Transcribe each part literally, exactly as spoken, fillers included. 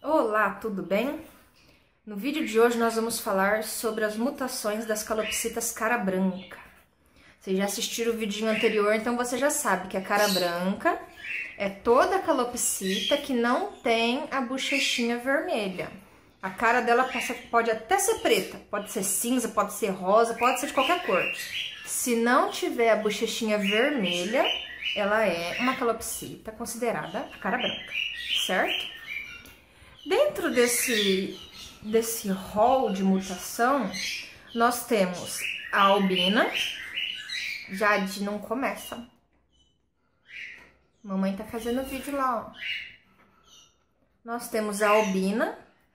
Olá, tudo bem? No vídeo de hoje nós vamos falar sobre as mutações das calopsitas cara branca. Vocês já assistiram o vídeo anterior, então você já sabe que a cara branca é toda a calopsita que não tem a bochechinha vermelha. A cara dela pode até ser preta, pode ser cinza, pode ser rosa, pode ser de qualquer cor. Se não tiver a bochechinha vermelha, ela é uma calopsita considerada a cara branca, certo? Dentro desse, desse rol de mutação, nós temos a albina. Jade, não começa. Mamãe tá fazendo vídeo lá, ó. Nós temos a albina.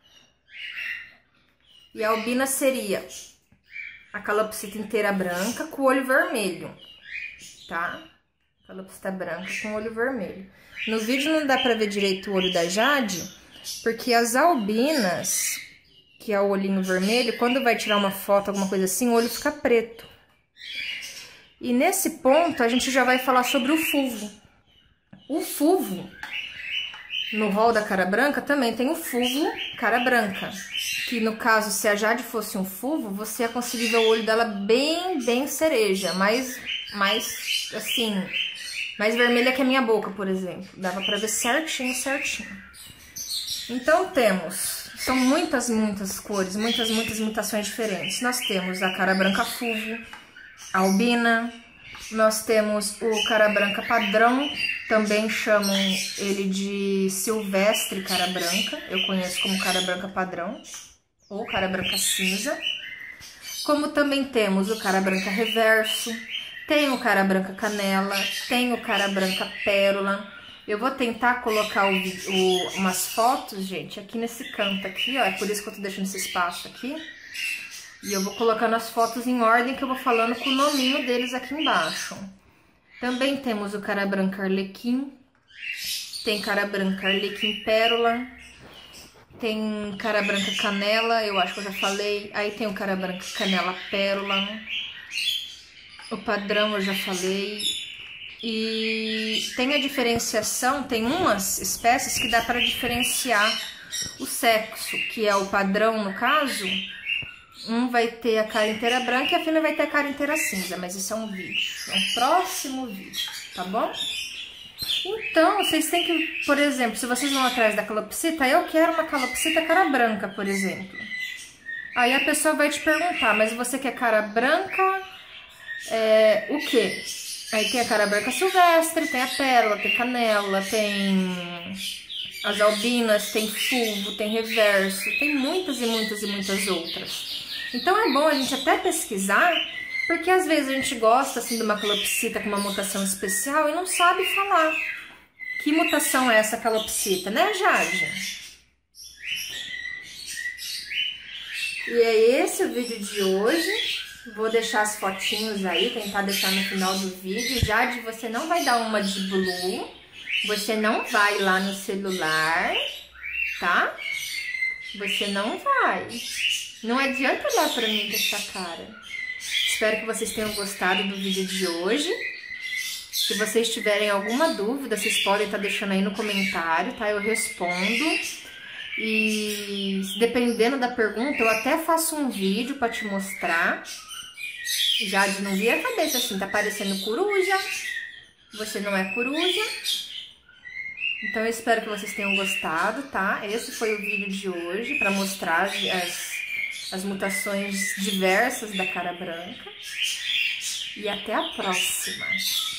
E a albina seria a calopsita inteira branca com o olho vermelho, tá? Calopsita branca com o olho vermelho. No vídeo não dá pra ver direito o olho da Jade, porque as albinas, que é o olhinho vermelho, quando vai tirar uma foto, alguma coisa assim, o olho fica preto. E nesse ponto, a gente já vai falar sobre o fulvo. O fulvo, no rol da cara branca, também tem o fulvo cara branca. Que no caso, se a Jade fosse um fulvo, você ia conseguir ver o olho dela bem, bem cereja. Mais, mais assim, mais vermelha que a minha boca, por exemplo. Dava pra ver certinho, certinho. Então temos, são muitas, muitas cores, muitas, muitas mutações diferentes. Nós temos a cara branca fulvo, a albina, nós temos o cara branca padrão, também chamam ele de silvestre cara branca, eu conheço como cara branca padrão, ou cara branca cinza. Como também temos o cara branca reverso, tem o cara branca canela, tem o cara branca pérola. Eu vou tentar colocar o, o, umas fotos, gente, aqui nesse canto aqui, ó. É por isso que eu tô deixando esse espaço aqui. E eu vou colocando as fotos em ordem, que eu vou falando com o nominho deles aqui embaixo. Também temos o cara branca arlequim. Tem cara branca arlequim pérola. Tem cara branca canela, eu acho que eu já falei. Aí tem o cara branca canela pérola. O padrão eu já falei. E tem a diferenciação, tem umas espécies que dá para diferenciar o sexo, que é o padrão no caso. Um vai ter a cara inteira branca e a fêmea vai ter a cara inteira cinza, mas isso é um vídeo, é um próximo vídeo, tá bom? Então, vocês têm que, por exemplo, se vocês vão atrás da calopsita, eu quero uma calopsita cara branca, por exemplo. Aí a pessoa vai te perguntar, mas você quer cara branca, é, o quê? Aí tem a cara branca silvestre, tem a pérola, tem canela, tem as albinas, tem fulvo, tem reverso, tem muitas e muitas e muitas outras. Então é bom a gente até pesquisar, porque às vezes a gente gosta assim de uma calopsita com uma mutação especial e não sabe falar que mutação é essa calopsita, né, Jade? E é esse o vídeo de hoje. Vou deixar as fotinhos aí, tentar deixar no final do vídeo. Jade, você não vai dar uma de blue, você não vai lá no celular, tá? Você não vai. Não adianta olhar pra mim com essa cara. Espero que vocês tenham gostado do vídeo de hoje. Se vocês tiverem alguma dúvida, vocês podem estar deixando aí no comentário, tá? Eu respondo. E dependendo da pergunta, eu até faço um vídeo pra te mostrar. Jade, não vi a cabeça assim, tá parecendo coruja. Você não é coruja. Então eu espero que vocês tenham gostado, tá? Esse foi o vídeo de hoje, pra mostrar as, as mutações diversas da cara branca. E até a próxima!